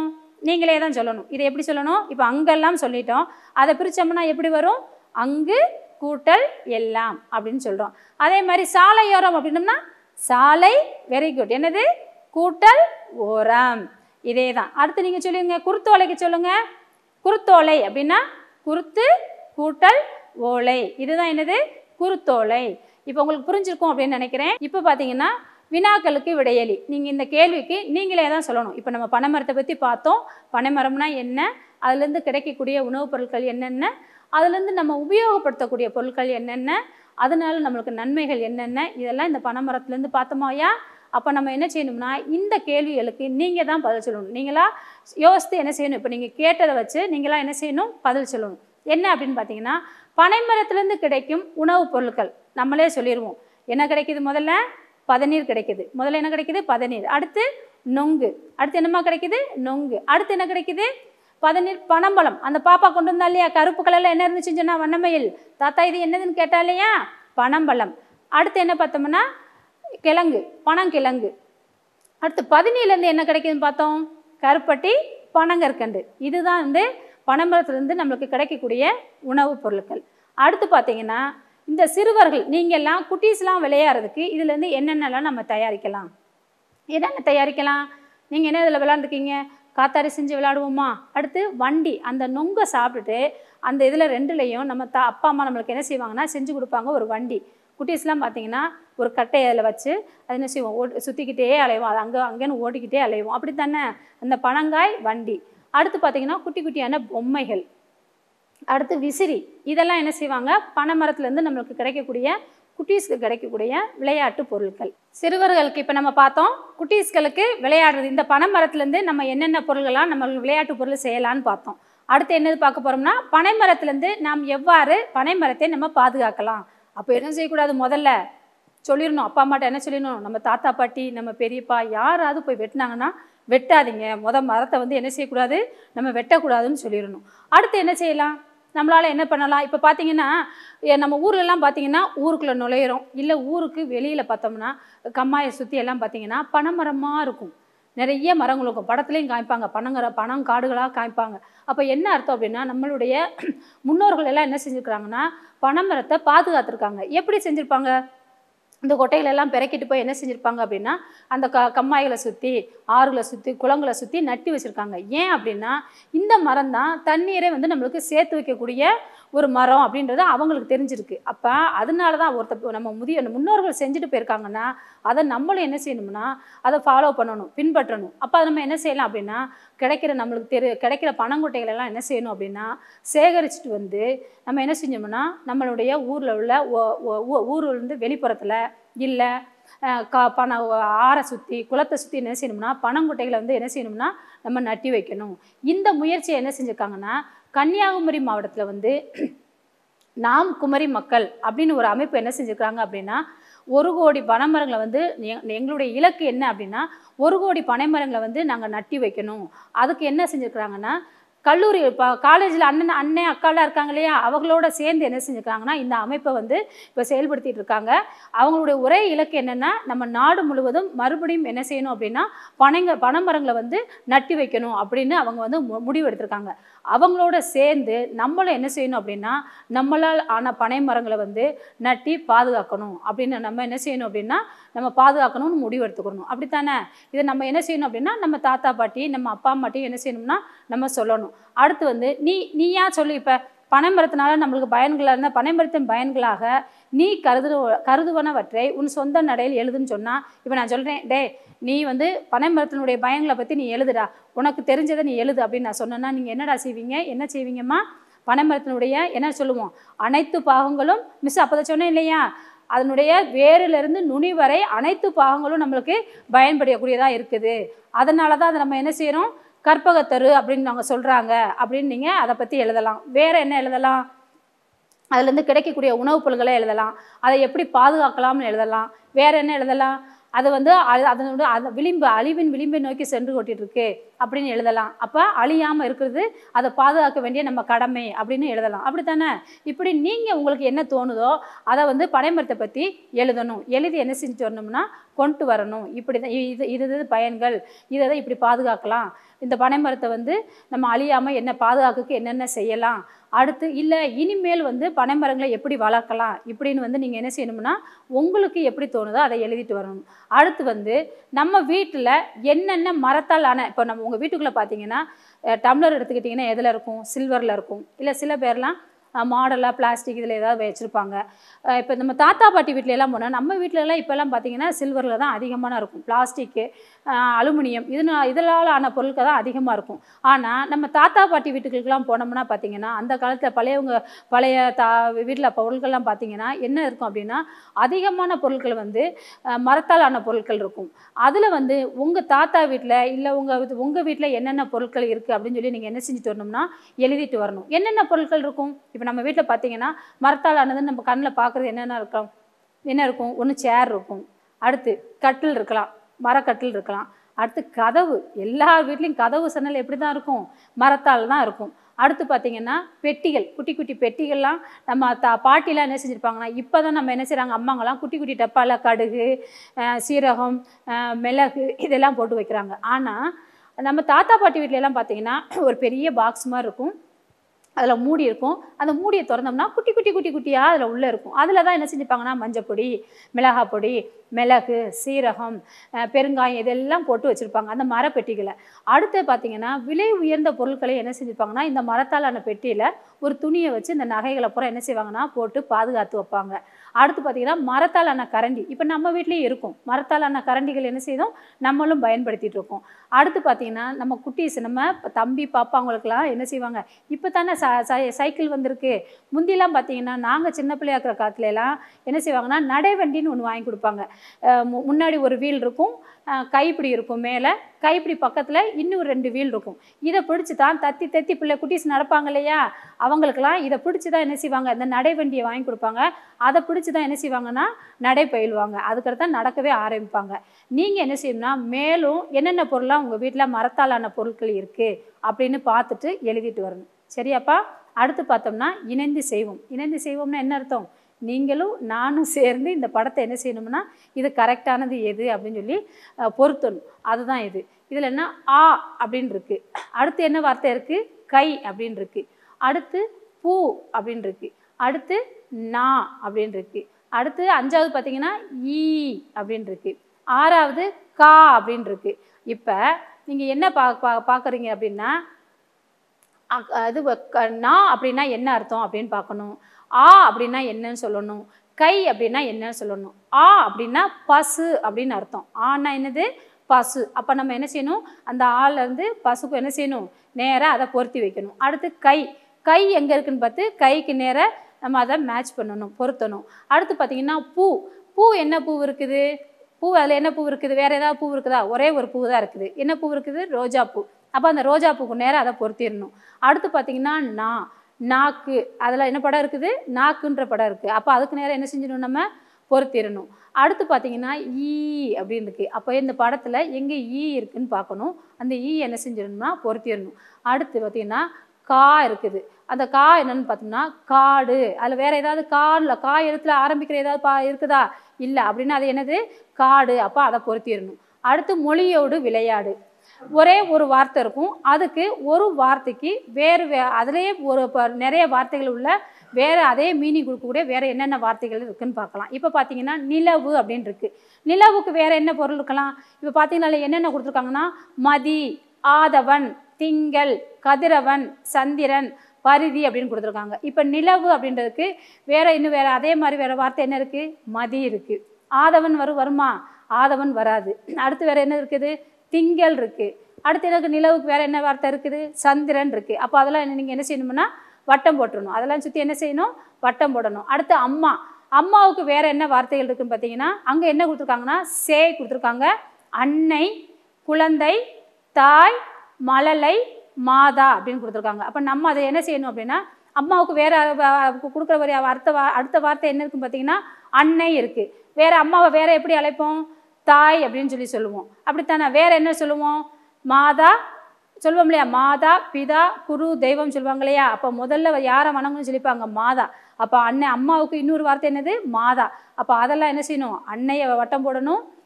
நீங்களே தான் சொல்லணும். இதை எப்படி சொல்லணும்? இப்போ அங்கெல்லாம் சொல்லிட்டோம். அதை பிரித்தோம்னா எப்படி வரும்? அங்கு கூட்டல் எல்லாம் அப்படின்னு சொல்கிறோம். அதே மாதிரி சாலையோரம் அப்படின்னோம்னா சாலை, வெரி குட், என்னது? கூட்டல் ஓரம். இதே தான். அடுத்து நீங்கள் சொல்லுங்க, குருத்தோலைக்கு சொல்லுங்கள். குருத்தோலை அப்படின்னா குருத்து கூட்டல் ஓலை, இதுதான் என்னது? குருத்தோலை. இப்போ உங்களுக்கு புரிஞ்சிருக்கும் அப்படின்னு நினைக்கிறேன். இப்போ பார்த்தீங்கன்னா வினாக்களுக்கு விடையளி. நீங்கள் இந்த கேள்விக்கு நீங்களே தான் சொல்லணும். இப்போ நம்ம பனைமரத்தை பற்றி பார்த்தோம். பனைமரம்னா என்ன, அதுலேருந்து கிடைக்கக்கூடிய உணவுப் பொருட்கள் என்னென்ன, அதுலேருந்து நம்ம உபயோகப்படுத்தக்கூடிய பொருட்கள் என்னென்ன, அதனால நம்மளுக்கு நன்மைகள் என்னென்ன, இதெல்லாம் இந்த பனைமரத்துலேருந்து பார்த்தோமாயா? அப்போ நம்ம என்ன செய்யணும்னா இந்த கேள்விகளுக்கு நீங்கள் தான் பதில் சொல்லணும். நீங்களா யோசித்து என்ன செய்யணும்? இப்போ நீங்கள் கேட்டதை வச்சு நீங்களாம் என்ன செய்யணும்? பதில் சொல்லணும். என்ன அப்படின்னு பார்த்தீங்கன்னா பனைமரத்துலேருந்து கிடைக்கும் உணவுப் பொருட்கள் நம்மளே சொல்லிடுவோம். என்ன கிடைக்கிது? முதல்ல பதநீர் கிடைக்குது. முதல்ல என்ன கிடைக்குது? பதநீர். அடுத்து நொங்கு. அடுத்து என்னமா கிடைக்குது? நொங்கு. அடுத்து என்ன கிடைக்குது? பதநீர், பனம்பழம். அந்த பாப்பா கொண்டு வந்தா இல்லையா, கருப்பு கலரில் என்ன இருந்துச்சுன்னு சொன்னா வண்ணமயில், தாத்தா இது என்னதுன்னு கேட்டா இல்லையா, பனம்பழம். அடுத்து என்ன பார்த்தோம்னா கிழங்கு, பனங்கிழங்கு. அடுத்து பதநீர்லேருந்து என்ன கிடைக்குதுன்னு பார்த்தோம்? கருப்பட்டி, பனங்கற்கண்டு. இதுதான் வந்து பனைமரத்துலேருந்து நம்மளுக்கு கிடைக்கக்கூடிய உணவுப் பொருட்கள். அடுத்து பார்த்தீங்கன்னா இந்த சிறுவர்கள் நீங்கள்லாம் குட்டீஸ்லாம் விளையாடுறதுக்கு இதுலேருந்து என்னென்னலாம் நம்ம தயாரிக்கலாம்? என்னென்ன தயாரிக்கலாம்? நீங்கள் என்ன இதில் விளையாண்டுருக்கீங்க? காத்தாடி செஞ்சு விளையாடுவோமா? அடுத்து வண்டி, அந்த நொங்கை சாப்பிட்டுட்டு அந்த இதில் ரெண்டுலேயும் நம்ம அப்பா அம்மா நம்மளுக்கு என்ன செய்வாங்கன்னா செஞ்சு கொடுப்பாங்க ஒரு வண்டி. குட்டீஸ்லாம் பார்த்தீங்கன்னா ஒரு கட்டையை அதில் வச்சு அது என்ன செய்வோம்? சுற்றிக்கிட்டே அலைவோம். அது அங்கேன்னு ஓடிக்கிட்டே அலைவோம். அப்படி தானே அந்த பனங்காய் வண்டி. அடுத்து பார்த்தீங்கன்னா குட்டி குட்டியான பொம்மைகள். அடுத்து விசிறி. இதெல்லாம் என்ன செய்வாங்க? பனைமரத்துலேருந்து நம்மளுக்கு கிடைக்கக்கூடிய குட்டீஸ்க்கு கிடைக்கக்கூடிய விளையாட்டு பொருட்கள். சிறுவர்களுக்கு இப்போ நம்ம பார்த்தோம். குட்டீஸ்களுக்கு விளையாடுறது இந்த பனைமரத்துலேருந்து நம்ம என்னென்ன பொருள்கள்லாம் நம்ம விளையாட்டு பொருள் செய்யலான்னு பார்த்தோம். அடுத்து என்னது பார்க்க போகிறோம்னா பனைமரத்துலேருந்து நாம் எவ்வாறு பனைமரத்தை நம்ம பாதுகாக்கலாம். அப்போ என்ன செய்யக்கூடாது? முதல்ல சொல்லிடணும். அப்பா அம்மாட்ட என்ன சொல்லிடணும்? நம்ம தாத்தா பாட்டி, நம்ம பெரியப்பா யாராவது போய் வெட்டினாங்கன்னா வெட்டாதீங்க, மரத்தை வந்து என்ன செய்யக்கூடாது? நம்ம வெட்டக்கூடாதுன்னு சொல்லிடணும். அடுத்து என்ன செய்யலாம்? நம்மளால் என்ன பண்ணலாம்? இப்போ பார்த்தீங்கன்னா நம்ம ஊர்லெலாம் பார்த்தீங்கன்னா ஊருக்குள்ளே நுழையிறோம், இல்லை ஊருக்கு வெளியில் பார்த்தோம்னா கம்மாயை சுற்றி எல்லாம் பார்த்தீங்கன்னா பனைமரமாக இருக்கும். நிறைய மரங்கள் இருக்கும். படத்துலையும் காமிப்பாங்க, பனங்காடுகளாக காமிப்பாங்க. அப்போ என்ன அர்த்தம் அப்படின்னா நம்மளுடைய முன்னோர்கள் எல்லாம் என்ன செஞ்சுருக்கிறாங்கன்னா பனைமரத்தை பாதுகாத்துருக்காங்க. எப்படி செஞ்சுருப்பாங்க? இந்த கொட்டைகளெல்லாம் பிறக்கிட்டு போய் என்ன செஞ்சுருப்பாங்க அப்படின்னா அந்த கம்மாய்களை சுற்றி, ஆறுகளை சுற்றி, குளங்களை சுற்றி நட்டி வச்சுருக்காங்க. ஏன் அப்படின்னா இந்த மரம் தான் தண்ணீரை வந்து நம்மளுக்கு சேர்த்து வைக்கக்கூடிய ஒரு மரம் அப்படின்றது அவங்களுக்கு தெரிஞ்சிருக்கு. அப்போ அதனால தான் நம்ம முன்னோர்கள் செஞ்சுட்டு போயிருக்காங்கன்னா அதை நம்மளும் என்ன செய்யணும்னா அதை ஃபாலோ பண்ணணும், பின்பற்றணும். அப்போ அதை நம்ம என்ன செய்யலாம் அப்படின்னா நம்மளுக்கு கிடைக்கிற பனங்கொட்டைகளெல்லாம் என்ன செய்யணும் அப்படின்னா சேகரிச்சுட்டு வந்து நம்ம என்ன செஞ்சோம்னா நம்மளுடைய ஊரில் உள்ள ஊர்லேருந்து வெளிப்புறத்தில் இல்லை ஆறை சுற்றி, குளத்தை சுற்றி என்ன செய்யணும்னா பனங்கொட்டைகளை வந்து என்ன செய்யணும்னா நம்ம நட்டி வைக்கணும். இந்த முயற்சியை என்ன செஞ்சுருக்காங்கன்னா கன்னியாகுமரி மாவட்டத்தில் வந்து நாம் குமரி மக்கள் அப்படின்னு ஒரு அமைப்பு என்ன செஞ்சுருக்காங்க அப்படின்னா 1 கோடி பனைமரங்களை வந்து எங்களுடைய இலக்கு என்ன அப்படின்னா 1 கோடி பனைமரங்களை வந்து நாங்கள் நட்டி வைக்கணும். அதுக்கு என்ன செஞ்சுருக்குறாங்கன்னா கல்லூரி காலேஜில் அண்ணன் அக்காலாம் இருக்காங்க இல்லையா, அவங்களோட சேர்ந்து என்ன செஞ்சுருக்காங்கன்னா இந்த அமைப்பை வந்து இப்போ செயல்படுத்திட்டு இருக்காங்க. அவங்களுடைய ஒரே இலக்கு என்னென்னா நம்ம நாடு முழுவதும் மறுபடியும் என்ன செய்யணும் அப்படின்னா பனைமரங்களை வந்து நட்டி வைக்கணும் அப்படின்னு அவங்க வந்து முடிவு எடுத்திருக்காங்க. அவங்களோட சேர்ந்து நம்மளும் என்ன செய்யணும் அப்படின்னா நம்மளால் ஆன பனைமரங்களை வந்து நட்டி பாதுகாக்கணும் அப்படின்னு நம்ம என்ன செய்யணும் அப்படின்னா நம்ம பாதுகாக்கணும்னு முடிவு எடுத்துக்கணும். அப்படித்தானே? இதை நம்ம என்ன செய்யணும் அப்படின்னா நம்ம தாத்தா பாட்டி, நம்ம அப்பா அம்மாட்டையும் என்ன செய்யணும்னா நம்ம சொல்லணும். அடுத்து வந்து நீயா சொல்லு. இப்போ பனைமரத்தினால நம்மளுக்கு பயன்களாக இருந்தால் பனைமரத்தின் பயன்களாக நீ கருதுவனவற்றை உன் சொந்த நடையில் எழுதுன்னு சொன்னால் இப்போ நான் சொல்கிறேன், டே நீ வந்து பனைமரத்தினுடைய பயன்களை பற்றி நீ எழுதுடா, உனக்கு தெரிஞ்சதை நீ எழுது அப்படின்னு நான் சொன்னேன்னா நீங்கள் என்னடா செய்வீங்க? என்ன செய்வீங்கம்மா? பனைமரத்தினுடைய என்ன சொல்லுவோம்? அனைத்து பாகங்களும் மிஸ் அப்போ தான் சொன்னேன் இல்லையா, அதனுடைய வேரிலிருந்து நுனி வரை அனைத்து பாகங்களும் நம்மளுக்கு பயன்படக்கூடியதாக இருக்குது. அதனால தான் அதை நம்ம என்ன செய்கிறோம்? கற்பகத்தரு அப்படின்னு நாங்கள் சொல்கிறாங்க அப்படின்னு நீங்கள் அதை பற்றி எழுதலாம். வேறு என்ன எழுதலாம்? அதுலேருந்து கிடைக்கக்கூடிய உணவுப் பொருட்களை எழுதலாம். அதை எப்படி பாதுகாக்கலாம்னு எழுதலாம். வேறு என்ன எழுதலாம்? அது வந்து அதனோட அழிவின் விளிம்பை நோக்கி சென்று கொட்டிருக்கு அப்படின்னு எழுதலாம். அப்போ அழியாமல் இருக்கிறது அதை பாதுகாக்க வேண்டிய நம்ம கடமை அப்படின்னு எழுதலாம். அப்படித்தானே? இப்படி நீங்கள் உங்களுக்கு என்ன தோணுதோ அதை வந்து பனைமரத்தை பற்றி எழுதணும். எழுதி என்ன செஞ்சுட்டு வரணும்னா கொண்டு வரணும். இப்படி தான் இது பயன்கள், இதை இப்படி பாதுகாக்கலாம், இந்த பனை மரத்தை வந்து நம்ம அழியாமல் என்ன பாதுகாப்புக்கு என்னென்ன செய்யலாம், அடுத்து இல்லை இனிமேல் வந்து பனை மரங்களை எப்படி வளர்க்கலாம் இப்படின்னு வந்து நீங்கள் என்ன செய்யணும்னா உங்களுக்கு எப்படி தோணுதோ அதை எழுதிட்டு வரணும். அடுத்து வந்து நம்ம வீட்டில் என்னென்ன மரத்தால் ஆன, இப்போ நம்ம உங்கள் வீட்டுக்குள்ளே பார்த்தீங்கன்னா டம்ளர் எடுத்துக்கிட்டிங்கன்னா எதில் இருக்கும், சில்வரில் இருக்கும், இல்லை சில பேர்லாம் மாடலாக பிளாஸ்டிக் இதில் ஏதாவது வச்சுருப்பாங்க. இப்போ நம்ம தாத்தா பாட்டி வீட்டிலலாம் போனால் நம்ம வீட்டிலலாம் இப்போல்லாம் பார்த்தீங்கன்னா சில்வரில் தான் அதிகமான இருக்கும். பிளாஸ்டிக்கு, அலுமினியம் இதனால் ஆன பொருட்கள் தான் அதிகமாக இருக்கும். ஆனால் நம்ம தாத்தா பாட்டி வீட்டுகளுக்கெல்லாம் போனோம்னா பார்த்தீங்கன்னா அந்த காலத்தில் பழைய வீட்டில் பொருட்கள்லாம் பார்த்தீங்கன்னா என்ன இருக்கும் அப்படின்னா அதிகமான பொருட்கள் வந்து மரத்தால் ஆன பொருட்கள் இருக்கும். அதில் வந்து உங்கள் தாத்தா வீட்டில் இல்லை உங்கள் வீட்டில் என்னென்ன பொருட்கள் இருக்குது அப்படின்னு சொல்லி நீங்கள் என்ன செஞ்சுட்டு வரணும்னா எழுதிட்டு வரணும். என்னென்ன பொருட்கள் இருக்கும், இப்போ நம்ம வீட்டில் பார்த்தீங்கன்னா மரத்தால் ஆனதுன்னு நம்ம கண்ணில் பார்க்குறது என்ன இருக்கும், ஒன்று சேர் இருக்கும், அடுத்து கட்டில் இருக்கலாம், மரக்கட்டில் இருக்கலாம், அடுத்து கதவு, எல்லார் வீட்லேயும் கதவு சன்னல் எப்படி தான் இருக்கும், மரத்தால் தான் இருக்கும். அடுத்து பார்த்திங்கன்னா பெட்டிகள், குட்டி குட்டி பெட்டிகள்லாம் நம்ம பாட்டிலாம் என்ன செஞ்சுருப்பாங்கன்னா இப்போ தான் நம்ம என்ன செய்கிறாங்க அம்மாங்கலாம் குட்டி குட்டி டப்பாவில் கடுகு, சீரகம், மிளகு இதெல்லாம் போட்டு வைக்கிறாங்க. ஆனால் நம்ம தாத்தா பாட்டி வீட்டிலலாம் பார்த்திங்கன்னா ஒரு பெரிய பாக்ஸ் மாதிரி இருக்கும், அதில் மூடி இருக்கும். அந்த மூடியை திறந்தோம்னா குட்டி குட்டி குட்டி குட்டியாக அதில் உள்ளே இருக்கும். அதில் தான் என்ன செஞ்சுப்பாங்கன்னா மஞ்சப்பொடி, மிளகாய் பொடி, மிளகு, சீரகம், பெருங்காயம் இதெல்லாம் போட்டு வச்சுருப்பாங்க அந்த மரப்பெட்டிகளை. அடுத்து பார்த்திங்கன்னா விலை உயர்ந்த பொருட்களை என்ன செஞ்சுருப்பாங்கன்னா இந்த மரத்தாலான பெட்டியில் ஒரு துணியை வச்சு இந்த நகைகளை பூரா என்ன செய்வாங்கன்னா போட்டு பாதுகாத்து வைப்பாங்க. அடுத்து பார்த்திங்கன்னா மரத்தாலான கரண்டி, இப்போ நம்ம வீட்லேயும் இருக்கும் மரத்தாலான கரண்டிகள் என்ன செய்தோம் நம்மளும் பயன்படுத்திகிட்டு இருக்கோம். அடுத்து பார்த்திங்கன்னா நம்ம குட்டீஸ், நம்ம தம்பி பாப்பா அவங்களுக்கெல்லாம் என்ன செய்வாங்க, இப்போ தானே சைக்கிள் வந்திருக்கு. முந்திலாம் பார்த்திங்கன்னா நாங்கள் சின்ன பிள்ளையா இருக்கிற காலத்துலலாம் என்ன செய்வாங்கன்னா நடைவண்டின்னு ஒன்று வாங்கி கொடுப்பாங்க. முன்னாடி ஒரு வீல் இருக்கும், கைப்பிடி இருக்கும், மேலே கைப்பிடி பக்கத்தில் இன்னும் 2 வீல் இருக்கும். இதை பிடிச்சி தான் தத்தி பிள்ளை குட்டீஸ் நடப்பாங்க இல்லையா, அவங்களுக்கெல்லாம் இதை பிடிச்சி தான் என்ன செய்வாங்க இந்த நடைவண்டியை வாங்கி கொடுப்பாங்க. அதை பிடிச்சி தான் என்ன செய்வாங்கன்னா நடை பயிலுவாங்க, அதுக்கடுத்து தான் நடக்கவே ஆரம்பிப்பாங்க. நீங்கள் என்ன செய்யணும்னா மேலும் என்னென்ன பொருளாக உங்கள் வீட்டில் மரத்தாலான பொருட்கள் இருக்குது அப்படின்னு பார்த்துட்டு எழுதிட்டு வரணும். சரியாப்பா? அடுத்து பார்த்தோம்னா இணைந்து செய்வோம். இணைந்து செய்வோம்னா என்ன அர்த்தம், நீங்களும் நானும் சேர்ந்து இந்த படத்தை என்ன செய்யணும்னா இது கரெக்டானது எது அப்படின்னு சொல்லி பொருத்தணும். அதுதான் இது. இதில் என்ன ஆ அப்படின்னு இருக்குது, அடுத்து என்ன வார்த்தை இருக்குது, கை அப்படின்னு இருக்குது, அடுத்து பூ அப்படின்னு இருக்குது, அடுத்து நா அப்படின்னு இருக்குது, அடுத்து 5வது பார்த்தீங்கன்னா ஈ அப்படின்னு இருக்குது, 6வது கா அப்படின்னு இருக்குது. இப்போ நீங்கள் என்ன பார்க்குறீங்க அப்படின்னா அது நா அப்படின்னா என்ன அர்த்தம் அப்படின்னு பார்க்கணும், ஆ அப்படின்னா என்னன்னு சொல்லணும், கை அப்படின்னா என்னன்னு சொல்லணும். ஆ அப்படின்னா பசு அப்படின்னு அர்த்தம், ஆனா என்னது பசு. அப்போ நம்ம என்ன செய்யணும் அந்த ஆலேருந்து பசுக்கு என்ன செய்யணும் நேராக அதை பொருத்தி வைக்கணும். அடுத்து கை எங்கே இருக்குன்னு பார்த்து கைக்கு நேராக நம்ம அதை மேட்ச் பண்ணணும், பொருத்தணும். அடுத்து பார்த்திங்கன்னா பூ என்ன பூ இருக்குது, அதில் என்ன பூ இருக்குது, வேறு ஏதாவது பூ இருக்குதா, ஒரே ஒரு பூ தான் இருக்குது. என்ன பூ இருக்குது, ரோஜா பூ. அப்போ அந்த ரோஜா பூக்கு நேராக அதை பொருத்திடணும். அடுத்து பார்த்திங்கன்னா நாக்கு, அதில் என்ன படம் இருக்குது, நாக்குன்ற படம் இருக்குது. அப்போ அதுக்கு நேரம் என்ன செஞ்சிடணும் நம்ம பொருத்திடணும். அடுத்து பார்த்திங்கன்னா ஈ அப்படின்னு இருக்குது. அப்போ இந்த படத்தில் எங்கே ஈ இருக்குதுன்னு பார்க்கணும், அந்த ஈ என்ன செஞ்சிடணும்னா பொருத்திடணும். அடுத்து பார்த்திங்கன்னா கா இருக்குது, அந்த கா என்னன்னு பார்த்தோம்னா காடு. அதில் வேறு ஏதாவது கா எழுத்துல ஆரம்பிக்கிற ஏதாவது இருக்குதா, இல்லை அப்படின்னா அது என்னது காடு. அப்போ அதை பொருத்திடணும். அடுத்து மொழியோடு விளையாடு, ஒரே ஒரு வார்த்தை இருக்கும், அதுக்கு ஒரு வார்த்தைக்கு அதுலேயே நிறைய வார்த்தைகள் உள்ள வேறு அதே மீனிங் கொடுக்கக்கூடிய வேறு என்னென்ன வார்த்தைகள் இருக்குதுன்னு பார்க்கலாம். இப்போ பார்த்தீங்கன்னா நிலவு அப்படின்னு இருக்குது. நிலவுக்கு வேறு என்ன பொருள் இருக்கலாம், இப்போ பார்த்தீங்கன்னா என்னென்ன கொடுத்துருக்காங்கன்னா மதி, ஆதவன், திங்கள், கதிரவன், சந்திரன், பரிதி அப்படின்னு கொடுத்துருக்காங்க. இப்போ நிலவு அப்படின்றதுக்கு இன்னும் வேறு அதே மாதிரி வேறு வார்த்தை என்ன இருக்குது, மதி இருக்குது. ஆதவன் வருமா, ஆதவன் வராது. அடுத்து வேறு என்ன இருக்குது, திங்கள் இருக்குது. அடுத்து எனக்கு நிலவுக்கு வேறு என்ன வார்த்தை இருக்குது, சந்திரன் இருக்குது. அப்போ அதெல்லாம் நீங்கள் என்ன செய்யணும்னா வட்டம் போட்டுடணும், அதெல்லாம் சுற்றி என்ன செய்யணும் வட்டம் போடணும். அடுத்து அம்மாவுக்கு வேறு என்ன வார்த்தைகள் இருக்குதுன்னு பார்த்தீங்கன்னா அங்கே என்ன கொடுத்துருக்காங்கன்னா கொடுத்துருக்காங்க, அன்னை, குழந்தை, தாய், மழலை, மாதா அப்படின்னு கொடுத்துருக்காங்க. அப்போ நம்ம அதை என்ன செய்யணும் அப்படின்னா அம்மாவுக்கு வேறு கொடுக்குற அடுத்த வார்த்தை என்ன இருக்குன்னு பார்த்தீங்கன்னா அன்னை இருக்குது. வேறு அம்மாவை வேறு எப்படி அழைப்போம், தாய் அப்படின்னு சொல்லி சொல்லுவோம், அப்படித்தானே. வேறு என்ன சொல்லுவோம், மாதா சொல்லுவோம் இல்லையா, மாதா, பிதா, குரு, தெய்வம் சொல்லுவாங்க இல்லையா. அப்போ முதல்ல யாரை வணங்கணும்னு சொல்லிப்பாங்க, மாதா. அப்போ அம்மாவுக்கு இன்னொரு வார்த்தை என்னது, மாதா. அப்போ அதெல்லாம் என்ன செய்யணும், அன்னையை வட்டம் போடணும்,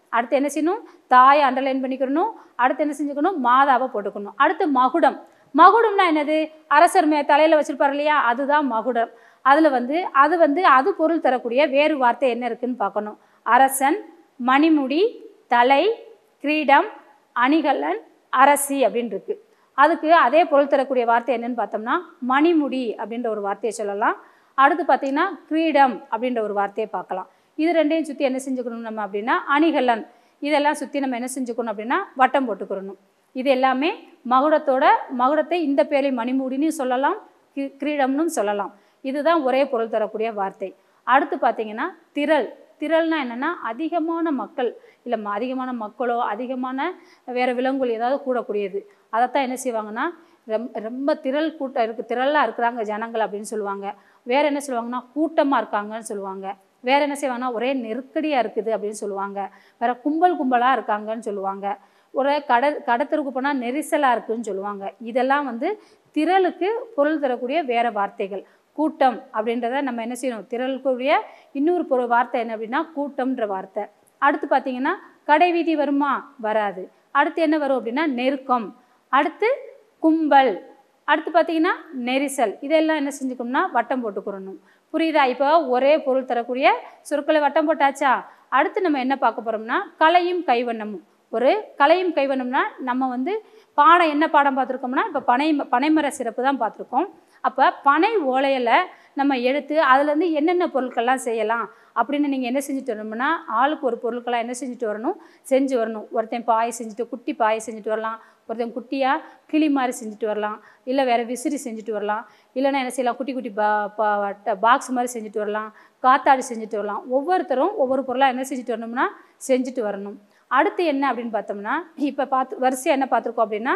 அடுத்து என்ன செய்யணும், தாயை அண்டர்லைன் பண்ணிக்கணும். அடுத்து என்ன செஞ்சுக்கணும், மாதாவை போட்டுக்கணும். அடுத்து மகுடம். மகுடம்னா என்னது, அரசர் தலையில் வச்சுருப்பார் இல்லையா, அதுதான் மகுடம். அதில் அது பொருள் தரக்கூடிய வேறு வார்த்தை என்ன இருக்குதுன்னு பார்க்கணும். அரசன், மணிமுடி, தலை, கிரீடம், அணிகலன், அரசி அப்படின்னு இருக்கு. அதுக்கு அதே பொருள் தரக்கூடிய வார்த்தை என்னன்னு பார்த்தோம்னா மணிமுடி அப்படின்ற ஒரு வார்த்தையை சொல்லலாம். அடுத்து பார்த்தீங்கன்னா கிரீடம் அப்படின்ற ஒரு வார்த்தையை பார்க்கலாம். இது ரெண்டையும் சுற்றி என்ன செஞ்சுக்கணும் நம்ம அப்படின்னா அணிகலன், இதெல்லாம் சுற்றி நம்ம என்ன செஞ்சுக்கணும் அப்படின்னா வட்டம் போட்டுக்கிறணும். இது எல்லாமே மகுடத்தை இந்த பேரை மணிமுடின்னு சொல்லலாம், கிரீடம்னு சொல்லலாம். இதுதான் ஒரே பொருள் தரக்கூடிய வார்த்தை. அடுத்து பார்த்தீங்கன்னா திரள். திரள்னா என்னென்னா அதிகமான மக்கள், இல்லை அதிகமான மக்களோ அதிகமான வேறு விலங்குகள் ஏதாவது கூடக்கூடியது. அதைத்தான் என்ன செய்வாங்கன்னா ரொம்ப திரளாக இருக்கிறாங்க ஜனங்கள் அப்படின்னு சொல்லுவாங்க. வேறு என்ன சொல்லுவாங்கன்னா கூட்டமாக இருக்காங்கன்னு சொல்லுவாங்க. வேறு என்ன செய்வாங்கன்னா ஒரே நெருக்கடியாக இருக்குது அப்படின்னு சொல்லுவாங்க. வேறு கும்பலாக இருக்காங்கன்னு சொல்லுவாங்க. ஒரு கடத்தருக்கு போனால் நெரிசலாக இருக்குதுன்னு சொல்லுவாங்க. இதெல்லாம் திரளுக்கு பொருள் தரக்கூடிய வேறு வார்த்தைகள். கூட்டம் அப்படின்றத நம்ம என்ன செய்யணும், திரளுக்குரிய இன்னொரு வார்த்தை என்ன அப்படின்னா கூட்டம்ன்ற வார்த்தை. அடுத்து பார்த்தீங்கன்னா கடை வீதி வருமா, வராது. அடுத்து என்ன வரும் அப்படின்னா நெருக்கம். அடுத்து கும்பல். அடுத்து பார்த்தீங்கன்னா நெரிசல். இதெல்லாம் என்ன செஞ்சுக்கணும்னா வட்டம் போட்டுக்கிறணும். புரியுதா? இப்போ ஒரே பொருள் தரக்கூடிய சொற்களை வட்டம் போட்டாச்சா? அடுத்து நம்ம என்ன பார்க்க போகிறோம்னா கலையும் கைவண்ணமும். ஒரு கலையும் கைவண்ணம்னா நம்ம பாடம் என்ன பாடம் பார்த்துருக்கோம்னா இப்போ பனைமர சிறப்பு தான் பார்த்துருக்கோம். அப்போ பனை ஓலையில் நம்ம எடுத்து அதுலேருந்து என்னென்ன பொருட்கள்லாம் செய்யலாம் அப்படின்னு நீங்கள் என்ன செஞ்சுட்டு வரணும்னா ஆளுக்கு ஒரு பொருட்களாக என்ன செஞ்சு வரணும். ஒருத்தன் பாயை செஞ்சுட்டு குட்டி பாயை செஞ்சுட்டு வரலாம், ஒருத்தன் குட்டியாக கிளி மாதிரி செஞ்சுட்டு வரலாம், இல்லை வேறு விசிறி செஞ்சுட்டு வரலாம், இல்லைன்னா என்ன செய்யலாம் குட்டி குட்டி பாக்ஸ் மாதிரி செஞ்சுட்டு வரலாம், காத்தாடி செஞ்சுட்டு வரலாம். ஒவ்வொருத்தரும் ஒவ்வொரு பொருளாக என்ன செஞ்சுட்டு வரணும்னா செஞ்சுட்டு வரணும். அடுத்து என்ன அப்படின்னு பார்த்தோம்னா இப்போ வரிசையாக என்ன பார்த்துருக்கோம் அப்படின்னா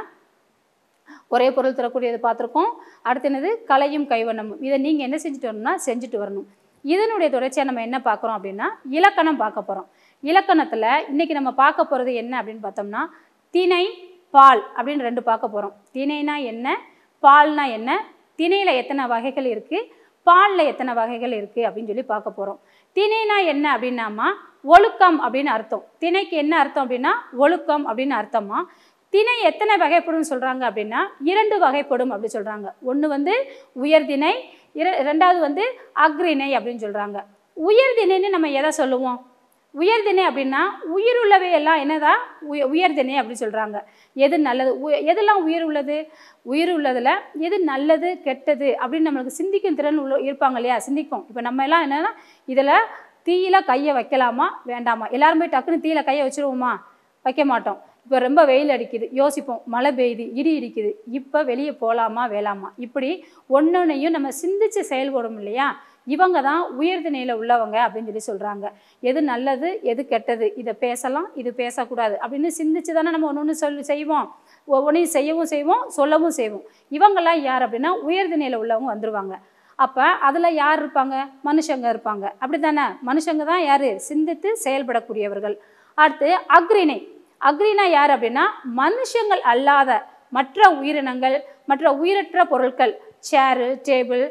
ஒரே பொருள் தரக்கூடியது பார்த்துருக்கோம். அடுத்து என்னது கலையும் கைவண்ணமும். இதை நீங்கள் என்ன செஞ்சுட்டு வரணும்னா செஞ்சுட்டு வரணும். இதனுடைய தொடர்ச்சியாக நம்ம என்ன பார்க்குறோம் அப்படின்னா இலக்கணம் பார்க்க போகிறோம். இலக்கணத்தில் இன்றைக்கி நம்ம பார்க்க போகிறது என்ன அப்படின்னு பார்த்தோம்னா திணை, பால் அப்படின்னு ரெண்டு பார்க்க போகிறோம். திணைனா என்ன, பால்னா என்ன, திணையில் எத்தனை வகைகள் இருக்குது, பாலில் எத்தனை வகைகள் இருக்குது அப்படின்னு சொல்லி பார்க்க போகிறோம். திணைனா என்ன அப்படின்னாமா ஒழுக்கம் அப்படின்னு அர்த்தம். திணைக்கு என்ன அர்த்தம் அப்படின்னா ஒழுக்கம் அப்படின்னு அர்த்தமா. திணை எத்தனை வகைப்படும் சொல்கிறாங்க அப்படின்னா 2 வகைப்படும் அப்படி சொல்கிறாங்க. ஒன்று உயர்திணை, ரெண்டாவது அக்ரிணை அப்படின்னு சொல்கிறாங்க. உயர்திணைன்னு நம்ம எதை சொல்லுவோம், உயர்திணை அப்படின்னா உயிருள்ளவை எல்லாம் என்னதான் உயர்திணை அப்படின்னு சொல்கிறாங்க. எது நல்லது, எதெல்லாம் உயிர் உள்ளது, உயிர் உள்ளதில் எது நல்லது கெட்டது அப்படின்னு நம்மளுக்கு சிந்திக்கும் திறன் இருப்பாங்க இல்லையா, சிந்திக்கும். இப்போ நம்ம எல்லாம் என்னென்னா இதில் தீயில கையை வைக்கலாமா வேண்டாமா, எல்லாரும் போய் டக்குன்னு தீயில கையை வச்சுருவோமா, வைக்க மாட்டோம். இப்போ ரொம்ப வெயில் அடிக்குது, யோசிப்போம், மழை பெய்யுது, இடி இடிக்குது, இப்போ வெளியே போகலாமா வேலாமா, இப்படி ஒன்னொன்னையும் நம்ம சிந்திச்சு செயல்படும் இல்லையா. இவங்க தான் உயர்திணையில் உள்ளவங்க அப்படின்னு சொல்லி சொல்கிறாங்க. எது நல்லது எது கெட்டது, இதை பேசலாம் இது பேசக்கூடாது அப்படின்னு சிந்திச்சு தானே நம்ம ஒன்று செய்வோம், ஒவ்வொன்றையும் செய்வோம் சொல்லவும் செய்வோம். இவங்கெல்லாம் யார் அப்படின்னா உயர்திணையில் உள்ளவங்க வந்துடுவாங்க. அப்போ அதில் யார் இருப்பாங்க, மனுஷங்க இருப்பாங்க. அப்படி தானே, மனுஷங்க தான் யார், சிந்தித்து செயல்படக்கூடியவர்கள். அடுத்து அக்ரிணை. அக்ரினா யார் அப்படின்னா மனுஷங்கள் அல்லாத மற்ற உயிரினங்கள், மற்ற உயிரற்ற பொருட்கள், சேரு, டேபிள்,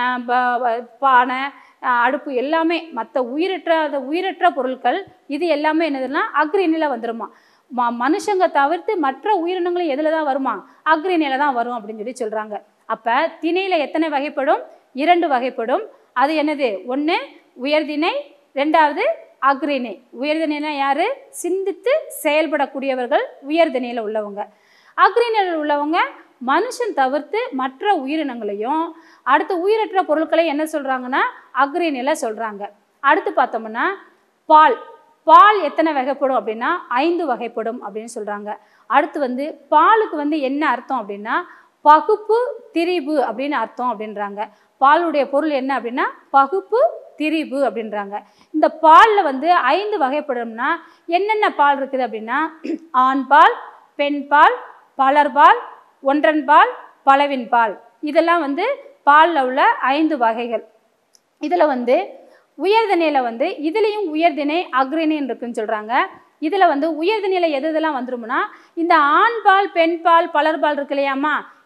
பானை, அடுப்பு எல்லாமே மற்ற உயிரற்ற பொருட்கள், இது எல்லாமே என்னதுன்னா அக்ரிணையில் வந்துடுமா. மனுஷங்க தவிர்த்து மற்ற உயிரினங்களும் எதில் தான் வருமா, அக்ரிணையில் தான் வரும் அப்படின்னு சொல்லி சொல்கிறாங்க. அப்போ திணையில் எத்தனை வகைப்படும், 2 வகைப்படும். அது என்னது, ஒன்று உயர்திணை, ரெண்டாவது அக்ரிணை. உயர்திணைனா யார், சிந்தித்து செயல்படக்கூடியவர்கள் உயர்திணையில் உள்ளவங்க. அக்ரிணையில் உள்ளவங்க மனுஷன் தவிர்த்து மற்ற உயிரினங்களையும் அடுத்து உயிரற்ற பொருட்களையும் என்ன சொல்கிறாங்கன்னா அக்ரிணையில் சொல்கிறாங்க. அடுத்து பார்த்தோம்னா பால். பால் எத்தனை வகைப்படும் அப்படின்னா 5 வகைப்படும் அப்படின்னு சொல்கிறாங்க. அடுத்து பாலுக்கு என்ன அர்த்தம் அப்படின்னா பகுப்பு திரிபு அப்படின்னு அர்த்தம் அப்படின்றாங்க. பாலுடைய பொருள் என்ன அப்படின்னா பகுப்பு திரிபு அப்படின்றாங்க. இந்த பாலில் 5 வகைப்படும்னா என்னென்ன பால் இருக்குது அப்படின்னா ஆண் பால், பெண் பால், பலர்பால், ஒன்றன் பால், பலவின் பால். இதெல்லாம் பாலில் உள்ள 5 வகைகள். இதில் உயர்திணையில் இதுலேயும் உயர்திணை அக்ரிணைன்னு இருக்குன்னு சொல்கிறாங்க. இதில் உயர்திணையில் எது இதெல்லாம் வந்துருமுன்னா இந்த ஆண் பால், பெண் பால், பலர்பால் இருக்கு இல்லையாம்மா,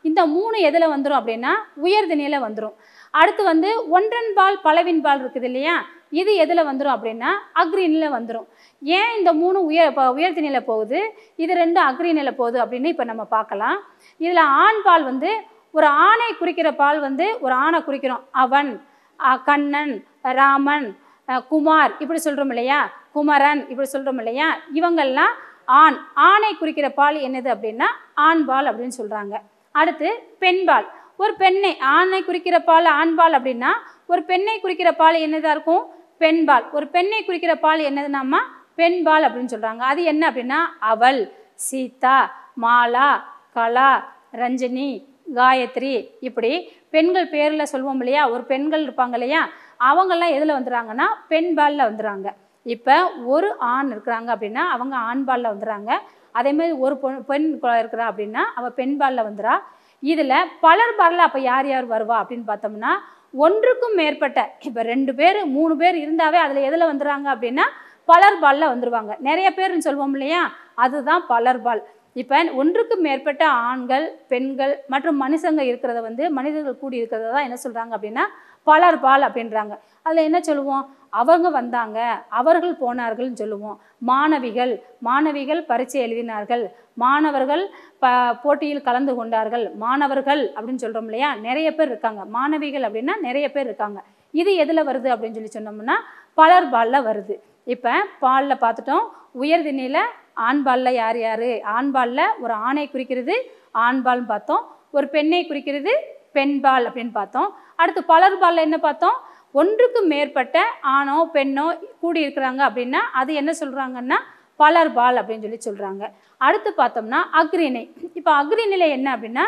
இந்த 3 எதில் வந்துடும் அப்படின்னா உயர்திணையில் வந்துடும். அடுத்து வந்து ஒன்றன்பால் பலவின்பால் இருக்குது இல்லையா, இது எதில் வந்துடும் அப்படின்னா அக்ரிநிலையில் வந்துடும். ஏன் இந்த 3 உயர்திணையில் போகுது, இது 2 அக்ரிநிலையில் போகுது அப்படின்னு இப்போ நம்ம பார்க்கலாம். இதில் ஆண்பால் வந்து ஒரு ஆணை குறிக்கிற பால் வந்து ஒரு ஆணை குறிக்கிறோம். அவன், கண்ணன், ராமன், குமார் இப்படி சொல்கிறோம் இல்லையா, குமரன் இப்படி சொல்கிறோம் இல்லையா, இவங்கள்லாம் ஆண். ஆணை குறிக்கிற பால் என்னது அப்படின்னா ஆண்பால் அப்படின்னு சொல்கிறாங்க. அடுத்து பெண்பால், ஒரு பெண்ணை, ஆணை குறிக்கிற பால் ஆண்பால் அப்படின்னா ஒரு பெண்ணை குறிக்கிற பால் என்னதாக இருக்கும், பெண்பால். ஒரு பெண்ணை குறிக்கிற பால் என்னதுனாமா பெண்பால் அப்படின்னு சொல்கிறாங்க. அது என்ன அப்படின்னா அவள், சீதா, மாலா, கலா, ரஞ்சினி, காயத்ரி இப்படி பெண்கள் பேரில் சொல்லுவோம் இல்லையா, ஒரு பெண்கள் இருப்பாங்க இல்லையா, அவங்கெல்லாம் எதில் வந்துடுறாங்கன்னா பெண்பாலில் வந்துடுறாங்க. இப்போ ஒரு ஆண் இருக்கிறாங்க அப்படின்னா அவங்க ஆண்பாலில் வந்துடுறாங்க. அதேமாதிரி ஒரு பெண் இருக்கிறா அப்படின்னா அவள் பெண்பாலில் வந்துடுறா. இதில் பலர்பாலில் அப்போ யார் யார் வருவா அப்படின்னு பார்த்தோம்னா ஒன்றுக்கும் மேற்பட்ட, இப்போ 2 பேர் 3 பேர் இருந்தாவே அதில் எதில் வந்துடுறாங்க அப்படின்னா பலர்பாலில் வந்துடுவாங்க. நிறைய பேர்னு சொல்லுவோம் இல்லையா, அதுதான் பலர்பால். இப்போ ஒன்றுக்கும் மேற்பட்ட ஆண்கள், பெண்கள் மற்றும் மனுஷங்க இருக்கிறத வந்து மனிதர்கள் கூடி இருக்கிறத தான் என்ன சொல்கிறாங்க அப்படின்னா பலர்பால் அப்படின்றாங்க. அதில் என்ன சொல்லுவோம், அவங்க வந்தாங்க, அவர்கள் போனார்கள்னு சொல்லுவோம். மாணவிகள், மாணவிகள் பரீட்சை எழுதினார்கள், மாணவர்கள் போட்டியில் கலந்து கொண்டார்கள், மாணவர்கள் அப்படின்னு சொல்கிறோம் இல்லையா, நிறைய பேர் இருக்காங்க. மாணவிகள் அப்படின்னா நிறைய பேர் இருக்காங்க. இது எதில் வருது அப்படின்னு சொல்லி சொன்னோம்னா பலர்பாலில் வருது. இப்போ பாலில் பார்த்துட்டோம், உயர்திணையில் ஆண்பாலில் யார் யார், ஆண்பாலில் ஒரு ஆணை குறிக்கிறது ஆண்பால்னு பார்த்தோம், ஒரு பெண்ணை குறிக்கிறது பெண்பால் அப்படின்னு பார்த்தோம். அடுத்து பலர்பாலில் என்ன பார்த்தோம், ஒன்றுக்கு மேற்பட்ட ஆணோ பெண்ணோ கூடி இருக்கிறாங்க அப்படின்னா அது என்ன சொல்கிறாங்கன்னா பலர்பால் அப்படின்னு சொல்லி சொல்கிறாங்க. அடுத்து பார்த்தோம்னா அக்ரிணை. இப்போ அக்ரிநிலை என்ன அப்படின்னா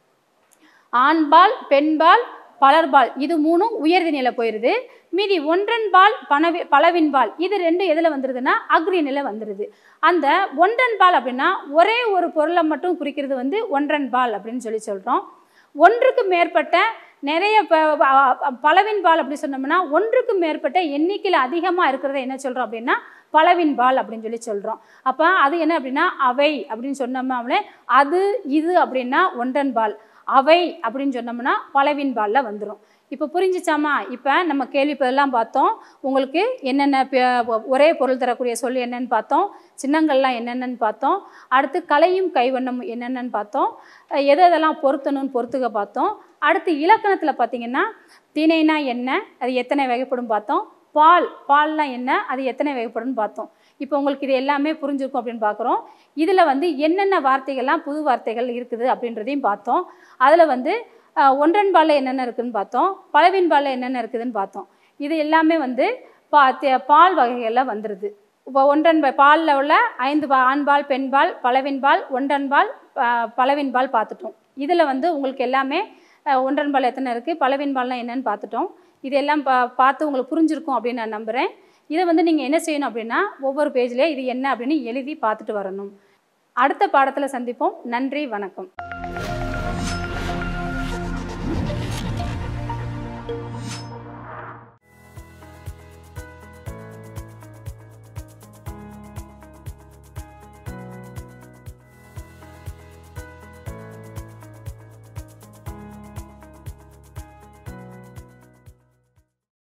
ஆண்பால், பெண்பால், பலர்பால் இது 3 உயர்திணையில் போயிடுது. மீதி ஒன்றன்பால் பலவின்பால் இது 2 எதில் வந்துடுதுன்னா அக்ரிநிலை வந்துடுது. அந்த ஒன்றன்பால் அப்படின்னா ஒரே ஒரு பொருளை மட்டும் குறிக்கிறது வந்து ஒன்றன்பால் அப்படின்னு சொல்லி சொல்கிறோம். ஒன்றுக்கு மேற்பட்ட நிறைய பலவின்பால் அப்படி சொன்னோம்னா ஒன்றுக்கு மேற்பட்ட எண்ணிக்கையில் அதிகமாக இருக்கிறத என்ன சொல்கிறோம் அப்படின்னா பலவின்பால் அப்படின்னு சொல்லி சொல்கிறோம். அப்போ அது என்ன அப்படின்னா அவை அப்படின்னு சொன்னோம்னாலே அது இது அப்படின்னா ஒன்றன்பால், அவை அப்படின்னு சொன்னோம்னா பலவின்பாலில் வந்துடும். இப்போ புரிஞ்சிச்சாமா? இப்போ நம்ம கேள்விப்பதெல்லாம் பார்த்தோம், உங்களுக்கு என்னென்ன ஒரே பொருள் தரக்கூடிய சொல் என்னென்னு பார்த்தோம், சின்னங்கள்லாம் என்னென்னு பார்த்தோம், அடுத்து கலையும் கைவண்ணம் என்னென்னு பார்த்தோம், எதெல்லாம் பொருத்தணும்னு பொறுத்துக்க பார்த்தோம். அடுத்து இலக்கணத்தில் பார்த்திங்கன்னா திணைனா என்ன, அது எத்தனை வகைப்படும் பார்த்தோம், பால்னா என்ன, அது எத்தனை வகைப்படும்னு பார்த்தோம். இப்போ உங்களுக்கு இது எல்லாமே புரிஞ்சிருக்கும் அப்படின்னு பார்க்குறோம். இதில் வந்து என்னென்ன வார்த்தைகள்லாம் புது வார்த்தைகள் இருக்குது அப்படின்றதையும் பார்த்தோம். அதில் வந்து ஒன்றன்பாலில் என்னென்ன இருக்குதுன்னு பார்த்தோம், பலவின்பாலில் என்னென்ன இருக்குதுன்னு பார்த்தோம். இது எல்லாமே வந்து பால் வகைகளில் வந்துடுது. இப்போ பாலில் உள்ள 5 ஆண்பால், பெண்பால், பலவின்பால், ஒன்றன்பால், பலவின்பால் பார்த்துட்டோம். இதில் வந்து உங்களுக்கு எல்லாமே ஒன்றன்பால் எத்தனை இருக்குது, பலவின்பால்னால் என்னென்னு பார்த்துட்டோம். இதெல்லாம் பார்த்து உங்களுக்கு புரிஞ்சிருக்கும் அப்படின்னு நான் நம்புகிறேன். இதை வந்து நீங்கள் என்ன செய்யணும் அப்படின்னா ஒவ்வொரு பேஜ்லேயே இது என்ன அப்படின்னு எழுதி பார்த்துட்டு வரணும். அடுத்த பாடத்தில் சந்திப்போம். நன்றி, வணக்கம்.